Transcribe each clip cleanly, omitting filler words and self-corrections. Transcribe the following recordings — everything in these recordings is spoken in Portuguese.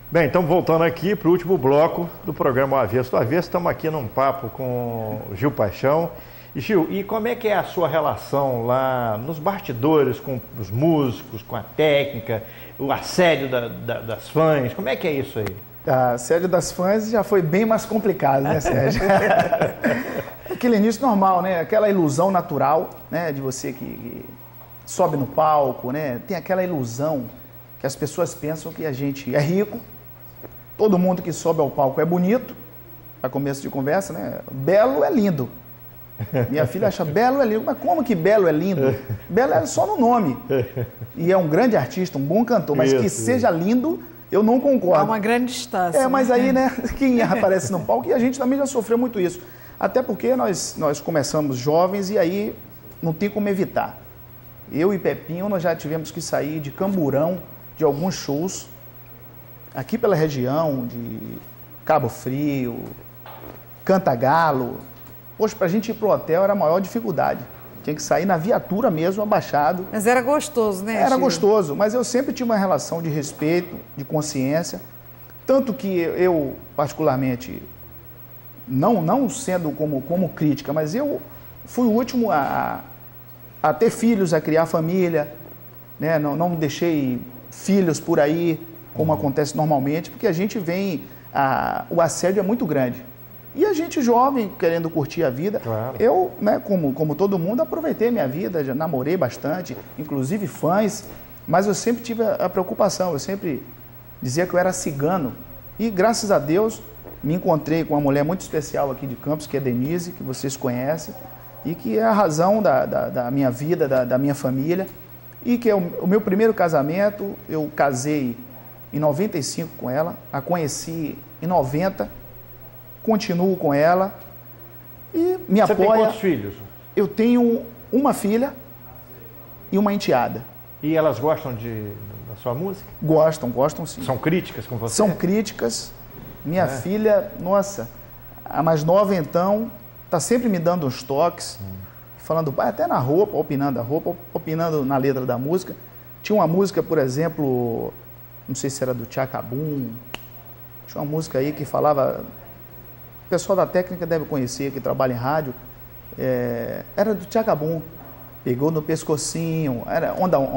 Bem, então voltando aqui para o último bloco do programa O Avesso do Avesso, estamos aqui num papo com o Gil Paixão. E Gil, e como é que é a sua relação lá nos bastidores com os músicos, com a técnica, o assédio das fãs? Como é que é isso aí? A assédio das fãs já foi bem mais complicado, né, Sérgio? Aquele início normal, né? Aquela ilusão natural, né? De você que sobe no palco, né? Tem aquela ilusão que as pessoas pensam que a gente é rico, todo mundo que sobe ao palco é bonito, para começo de conversa, né? Belo é lindo. Minha filha acha belo é lindo, mas como que belo é lindo? Belo é só no nome. E é um grande artista, um bom cantor, mas que seja lindo, eu não concordo. Há uma grande distância. Mas aí, né, quem aparece no palco, e a gente também já sofreu muito isso. Até porque nós começamos jovens e aí não tem como evitar. Eu e Pepinho, nós já tivemos que sair de Camburão, de alguns shows, aqui pela região de Cabo Frio, Cantagalo. Poxa, para a gente ir pro hotel era a maior dificuldade. Tinha que sair na viatura mesmo, abaixado. Mas era gostoso, né, Era Gil? gostoso, mas eu sempre tive uma relação de respeito, de consciência. Tanto que eu, particularmente, não sendo como crítica, mas eu fui o último a ter filhos, a criar família, né? Não deixei filhos por aí, como acontece normalmente, porque a gente vem... o assédio é muito grande. E a gente jovem, querendo curtir a vida, claro. Eu, né, como todo mundo, aproveitei minha vida, já namorei bastante, inclusive fãs, mas eu sempre tive a preocupação, eu sempre dizia que eu era cigano. E graças a Deus, me encontrei com uma mulher muito especial aqui de Campos, que é Denise, que vocês conhecem, e que é a razão da minha vida, da minha família, e que é o meu primeiro casamento. Eu casei em 95 com ela, a conheci em 90, continuo com ela e me apoia. Você tem quantos filhos? Eu tenho uma filha e uma enteada. E elas gostam da sua música? Gostam sim. São críticas com você? São críticas. Minha filha, nossa, a mais nova então, tá sempre me dando uns toques, falando, até na roupa, opinando na letra da música. Tinha uma música, por exemplo, não sei se era do Tchacabum, tinha uma música aí que falava... O pessoal da técnica deve conhecer, que trabalha em rádio. Era do Tchacabum. Pegou no pescocinho. Era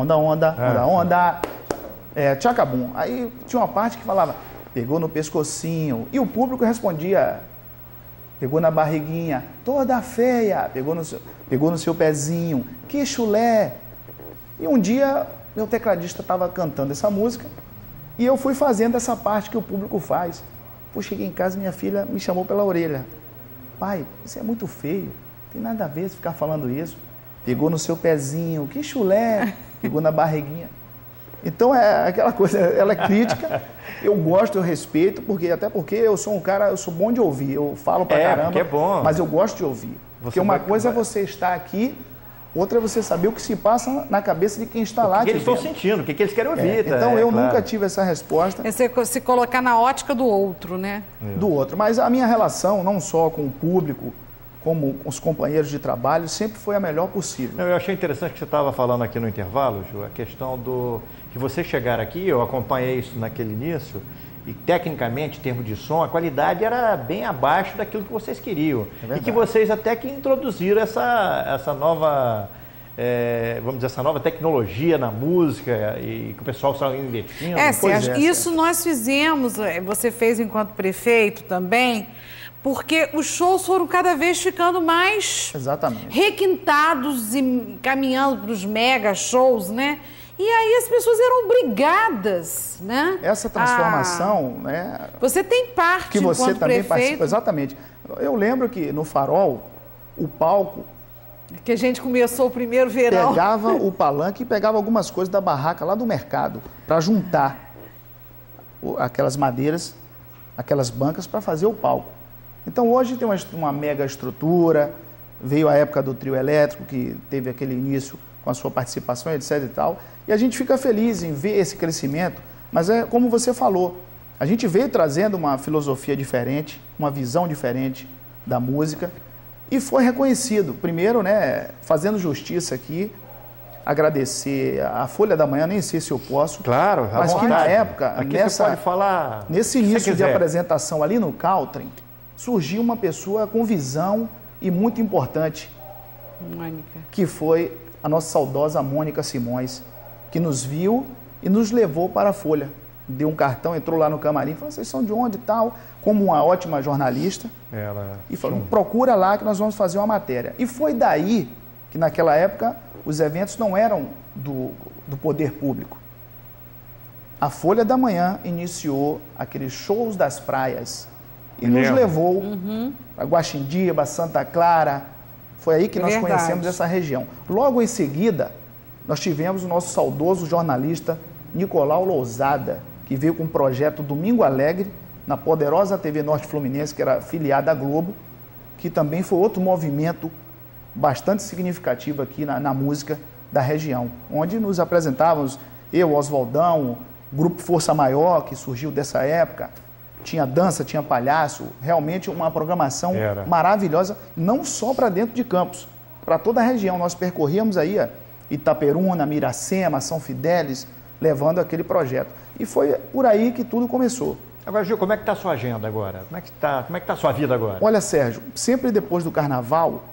onda. Tchacabum. Aí tinha uma parte que falava, pegou no pescocinho. E o público respondia, pegou na barriguinha, toda feia. Pegou no seu pezinho, que chulé. E um dia, meu tecladista estava cantando essa música e eu fui fazendo essa parte que o público faz. Pô, cheguei em casa e minha filha me chamou pela orelha. Pai, isso é muito feio. Tem nada a ver se ficar falando isso. Pegou no seu pezinho, que chulé. Pegou na barriguinha. Então é aquela coisa, ela é crítica. Eu gosto, eu respeito, até porque eu sou um cara, eu sou bom de ouvir. Eu falo pra caramba, é bom. Mas eu gosto de ouvir. Porque uma coisa é você estar aqui, outra é você saber o que se passa na cabeça de quem está lá. O que eles estão sentindo, o que eles querem ouvir. Então eu nunca tive essa resposta. É você se colocar na ótica do outro, né? Do outro. Mas a minha relação, não só com o público, como com os companheiros de trabalho, sempre foi a melhor possível. Eu achei interessante que você estava falando aqui no intervalo, Ju, a questão que você chegar aqui, eu acompanhei isso naquele início, e tecnicamente, em termos de som, a qualidade era bem abaixo daquilo que vocês queriam. E que vocês até que introduziram essa nova, vamos dizer, essa nova tecnologia na música e que o pessoal está investindo. Sérgio, isso nós fizemos, você fez enquanto prefeito também, porque os shows foram cada vez ficando mais requintados e caminhando para os mega shows, né? E aí as pessoas eram obrigadas, né? Essa transformação, né? Você tem parte que você enquanto também prefeito. Participa, exatamente. Eu lembro que no Farol, o palco... Que a gente começou o primeiro verão. Pegava o palanque e pegava algumas coisas da barraca lá do mercado para juntar aquelas madeiras, aquelas bancas para fazer o palco. Então hoje tem uma mega estrutura, veio a época do trio elétrico, que teve aquele início com a sua participação, etc e tal. E a gente fica feliz em ver esse crescimento, mas é como você falou, a gente veio trazendo uma filosofia diferente, uma visão diferente da música e foi reconhecido. Primeiro, né, fazendo justiça aqui, agradecer a Folha da Manhã, nem sei se eu posso. Claro, mas que na época, você pode falar nesse início de apresentação ali no Caltrim, surgiu uma pessoa com visão e muito importante, Mônica, que foi a nossa saudosa Mônica Simões, que nos viu e nos levou para a Folha. Deu um cartão, entrou lá no camarim, falou, vocês são de onde e tal, como uma ótima jornalista. E falou, procura lá que nós vamos fazer uma matéria. E foi daí que naquela época os eventos não eram do poder público. A Folha da Manhã iniciou aqueles shows das praias e nos levou a Guaxindiba, Santa Clara. Foi aí que nós conhecemos essa região. Logo em seguida, nós tivemos o nosso saudoso jornalista Nicolau Lousada, que veio com o projeto Domingo Alegre, na poderosa TV Norte Fluminense, que era filiada à Globo, que também foi outro movimento bastante significativo aqui na música da região, onde nos apresentávamos, eu, Oswaldão, Grupo Força Maior, que surgiu dessa época, tinha dança, tinha palhaço, realmente uma programação maravilhosa, não só para dentro de Campos, para toda a região. Nós percorríamos aí Itaperuna, Miracema, São Fidélis, levando aquele projeto. E foi por aí que tudo começou. Agora, Gil, como é que está a sua agenda agora? Como é que está a sua vida agora? Olha, Sérgio, sempre depois do Carnaval,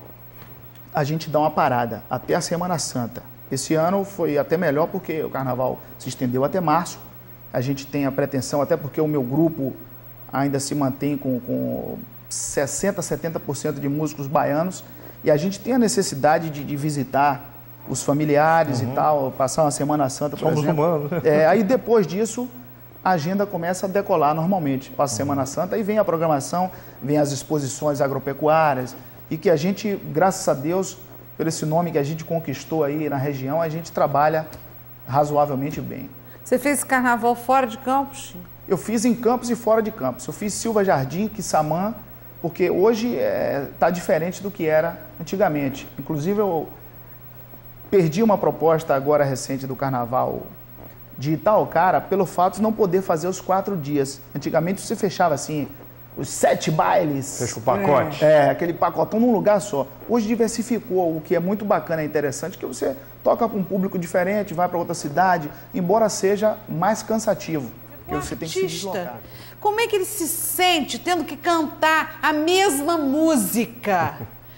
a gente dá uma parada até a Semana Santa. Esse ano foi até melhor porque o Carnaval se estendeu até março. A gente tem a pretensão, até porque o meu grupo ainda se mantém com 60%, 70% de músicos baianos, e a gente tem a necessidade de visitar os familiares e tal, passar uma Semana Santa, por exemplo. Humanos. Aí depois disso, a agenda começa a decolar normalmente. Passa a Semana Santa, aí vem a programação, vem as exposições agropecuárias, e que a gente, graças a Deus, por esse nome que a gente conquistou aí na região, a gente trabalha razoavelmente bem. Você fez esse carnaval fora de Campos? Eu fiz em Campos e fora de Campos. Eu fiz Silva Jardim, Quissamã, porque hoje está diferente do que era antigamente. Inclusive, eu perdi uma proposta agora recente do Carnaval de Itaocara pelo fato de não poder fazer os 4 dias. Antigamente você fechava assim, os 7 bailes. Fecha o pacote. Aquele pacotão num lugar só. Hoje diversificou, o que é muito bacana e interessante, que você toca com um público diferente, vai para outra cidade, embora seja mais cansativo. Porque você tem que se deslocar. Como é que ele se sente tendo que cantar a mesma música?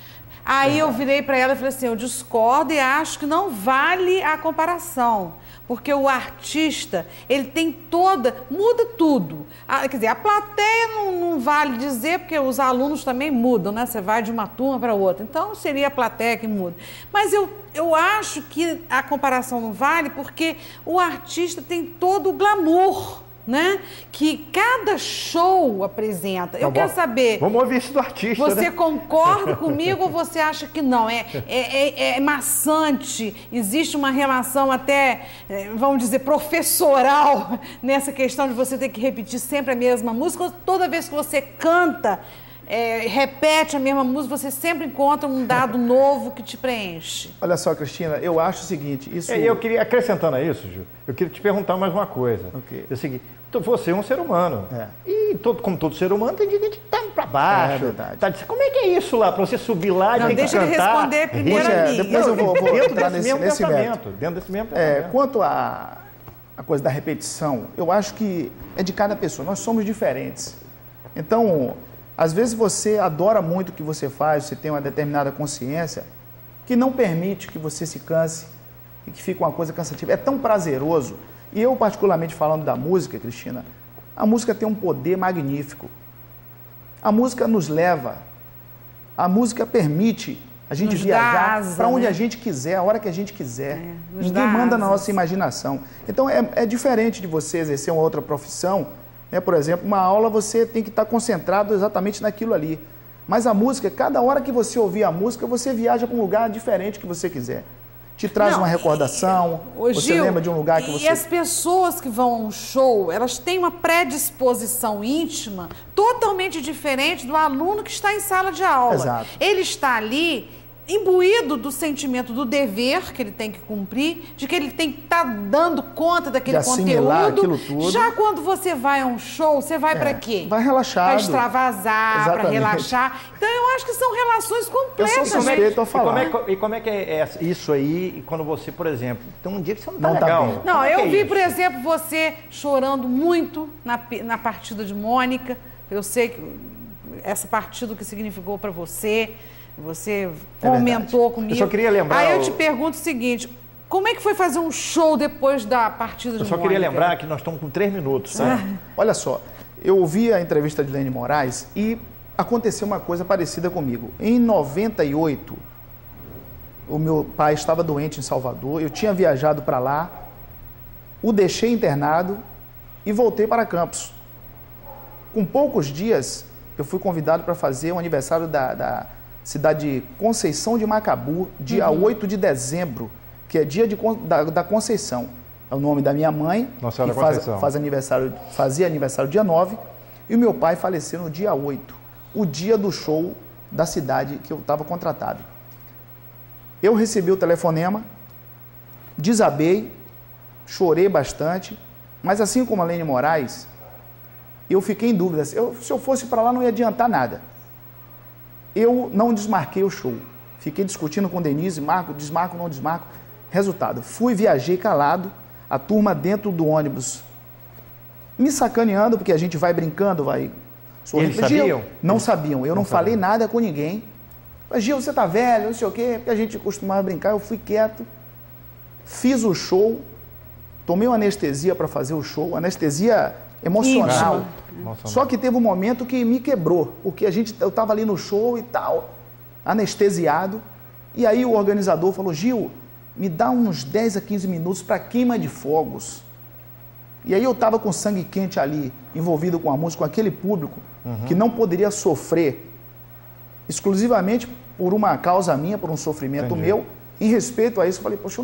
Aí eu virei para ela e falei assim, eu discordo e acho que não vale a comparação. Porque o artista, ele tem muda tudo. Quer dizer, a plateia não vale dizer, porque os alunos também mudam, né? Você vai de uma turma para outra. Então, seria a plateia que muda. Mas eu acho que a comparação não vale porque o artista tem todo o glamour, né? Que cada show apresenta. Eu quero saber... Vamos ouvir isso do artista, Você concorda comigo ou você acha que não? É maçante, existe uma relação até, vamos dizer, professoral nessa questão de você ter que repetir sempre a mesma música, ou toda vez que você canta, repete a mesma música, você sempre encontra um dado novo que te preenche? Olha só, Cristina, eu acho o seguinte... Eu queria, acrescentando a isso, Gil, eu queria te perguntar mais uma coisa. É o seguinte, você é um ser humano. E como todo ser humano, tem gente que tá para baixo. Verdade. Como é que é isso lá, para você subir lá e ter que cantar? Deixa ele responder primeiro a mim. Depois eu vou entrar nesse mérito. Dentro desse mesmo pensamento. Quanto à coisa da repetição, eu acho que é de cada pessoa. Nós somos diferentes. Então... Às vezes você adora muito o que você faz, você tem uma determinada consciência que não permite que você se canse e que fique uma coisa cansativa. É tão prazeroso. E eu, particularmente falando da música, Cristina, a música tem um poder magnífico. A música nos leva, a música permite a gente viajar para onde a gente quiser, a hora que a gente quiser. Ninguém manda na nossa imaginação. Então é diferente de você exercer uma outra profissão. Por exemplo, uma aula você tem que estar concentrado exatamente naquilo ali. Mas a música, cada hora que você ouvir a música, você viaja para um lugar diferente que você quiser. Te traz uma recordação, você lembra de um lugar que você... E as pessoas que vão a um show, elas têm uma predisposição íntima totalmente diferente do aluno que está em sala de aula. Exato. Ele está ali imbuído do sentimento do dever que ele tem que cumprir, de que ele tem que estar dando conta daquele conteúdo. Aquilo tudo. Já quando você vai a um show, você vai para quê? Vai relaxado. Para extravasar, para relaxar. Então, eu acho que são relações completas. Eu sou suspeito a falar. E como é que é isso aí, quando você, por exemplo, tem um dia que você não tá legal? Bem. Não, eu vi, por exemplo, você chorando muito na partida de Mônica. Eu sei que essa partida, o que significou para você... Você comentou comigo. Eu só queria lembrar... Aí eu te pergunto o seguinte, como é que foi fazer um show depois da partida de Mônica? Eu só queria lembrar que nós estamos com 3 minutos, sabe? Olha só, eu ouvi a entrevista de Lene Moraes e aconteceu uma coisa parecida comigo. Em 98, o meu pai estava doente em Salvador, eu tinha viajado para lá, o deixei internado e voltei para Campos. Com poucos dias, eu fui convidado para fazer o aniversário da cidade de Conceição de Macabu, dia 8 de dezembro, que é dia da Conceição. É o nome da minha mãe, Nossa que fazia aniversário dia 9, e o meu pai faleceu no dia 8, o dia do show da cidade que eu estava contratado. Eu recebi o telefonema, desabei, chorei bastante, mas assim como a Lene Moraes, eu fiquei em dúvida. Se eu fosse para lá não ia adiantar nada. Eu não desmarquei o show. Fiquei discutindo com Denise, desmarco, não desmarco. Resultado, viajei calado, a turma dentro do ônibus me sacaneando, porque a gente vai brincando, vai... Eles sabiam? Não sabiam, eu não falei nada com ninguém. Mas, Gil, você tá velho, não sei o quê, porque a gente costumava brincar, eu fui quieto, fiz o show, tomei uma anestesia para fazer o show, anestesia emocional. Só que teve um momento que me quebrou, porque eu estava ali no show e tal, anestesiado, e aí o organizador falou, Gil, me dá uns 10 a 15 minutos para queima de fogos. E aí eu estava com sangue quente ali, envolvido com a música, com aquele público, que não poderia sofrer exclusivamente por uma causa minha, por um sofrimento meu. Em respeito a isso, eu falei, poxa, eu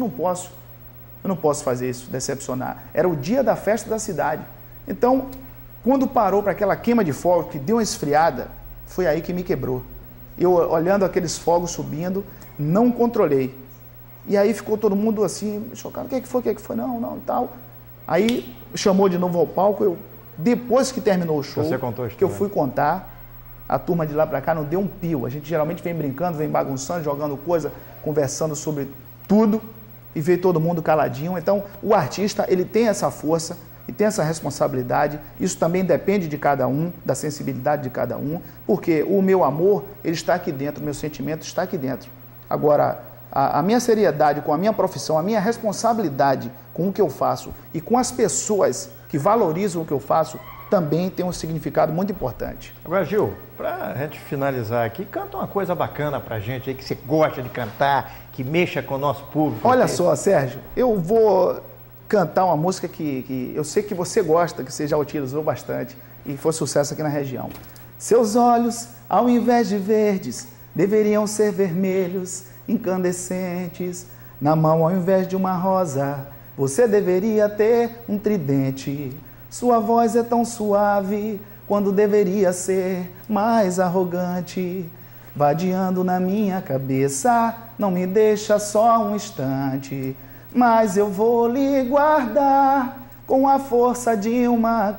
não posso fazer isso, decepcionar. Era o dia da festa da cidade. Então, quando parou para aquela queima de fogos, que deu uma esfriada, foi aí que me quebrou. Eu, olhando aqueles fogos subindo, não controlei. E aí ficou todo mundo assim, chocado, o que é que foi? Não, tal. Aí chamou de novo ao palco, depois que terminou o show, que eu fui contar, a turma de lá para cá não deu um pio. A gente geralmente vem brincando, vem bagunçando, jogando coisa, conversando sobre tudo, e veio todo mundo caladinho. Então, o artista, ele tem essa força e tem essa responsabilidade. Isso também depende de cada um, da sensibilidade de cada um, porque o meu amor, ele está aqui dentro, o meu sentimento está aqui dentro. Agora, a minha seriedade com a minha profissão, a minha responsabilidade com o que eu faço e com as pessoas que valorizam o que eu faço, também tem um significado muito importante. Agora, Gil, para a gente finalizar aqui, canta uma coisa bacana para a gente aí, que você gosta de cantar, que mexa com o nosso público. Olha só, Sérgio, eu vou cantar uma música que eu sei que você gosta, que você já utilizou bastante e foi sucesso aqui na região. Seus olhos, ao invés de verdes, deveriam ser vermelhos, incandescentes. Na mão, ao invés de uma rosa, você deveria ter um tridente. Sua voz é tão suave, quando deveria ser mais arrogante. Vadeando na minha cabeça, não me deixa só um instante. Mas eu vou lhe guardar com a força de uma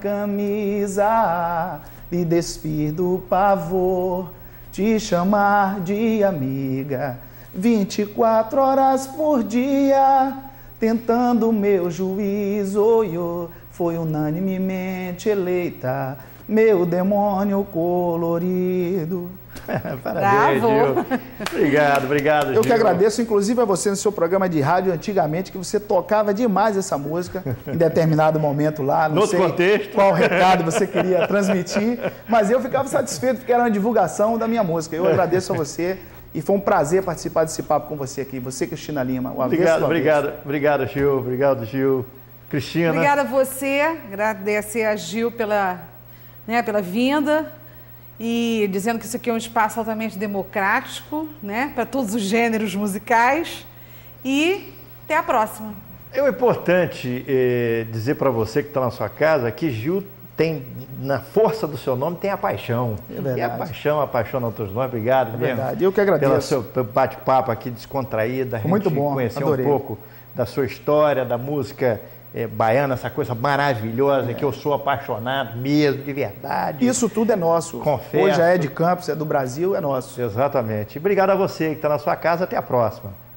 camisa. Lhe despir do pavor, te chamar de amiga. 24 horas por dia, tentando meu juízo, foi unanimemente eleita meu demônio colorido. Parabéns, Gil. Obrigado, Gil. Eu que agradeço, inclusive, a você no seu programa de rádio antigamente, que você tocava demais essa música em determinado momento lá, não sei qual recado você queria transmitir, mas eu ficava satisfeito porque era uma divulgação da minha música. Eu agradeço a você e foi um prazer participar desse papo com você aqui. Você, Cristina Lima. Obrigado, Gil. Obrigado, Gil. Cristina. Obrigada a você, agradecer a Gil pela vinda e dizendo que isso aqui é um espaço altamente democrático, né, para todos os gêneros musicais, e até a próxima. É importante dizer para você que está na sua casa que Gil tem, na força do seu nome, tem a paixão. É verdade. E a paixão apaixona todos nós. Obrigado mesmo. Verdade. Eu que agradeço. Pelo seu bate-papo aqui descontraído. A gente muito bom. Conhecer Adorei. um pouco da sua história, da música baiana, essa coisa maravilhosa que eu sou apaixonado mesmo, de verdade. Isso tudo é nosso. Confesso. Hoje já é de Campos, é do Brasil, é nosso. Exatamente. Obrigado a você que está na sua casa. Até a próxima.